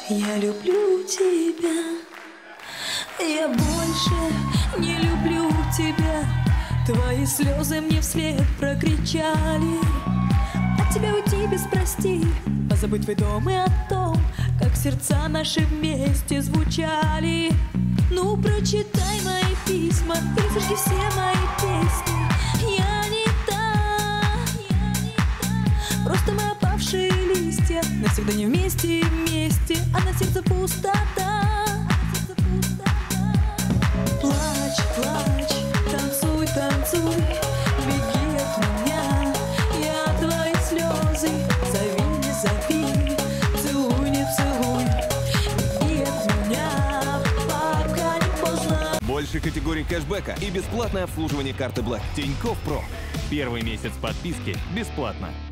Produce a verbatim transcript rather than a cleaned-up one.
Я люблю тебя, я больше не люблю тебя. Твои слезы мне вслед прокричали: от тебя уйти без прости, позабыть твой дом и о том, как сердца наши вместе звучали. Ну, прочитай мои письма или сожги все мои песни. Я не та, просто мы опавшие листья, навсегда не вместе и вместе, а на сердце пустота. Плачь, плачь, танцуй, танцуй, беги от меня, я твои слезы. Зови, не зови, целуй, не целуй, беги от меня, пока не поздно. Больше категорий кэшбэка и бесплатное обслуживание карты Black. Тинькофф Про. Первый месяц подписки бесплатно.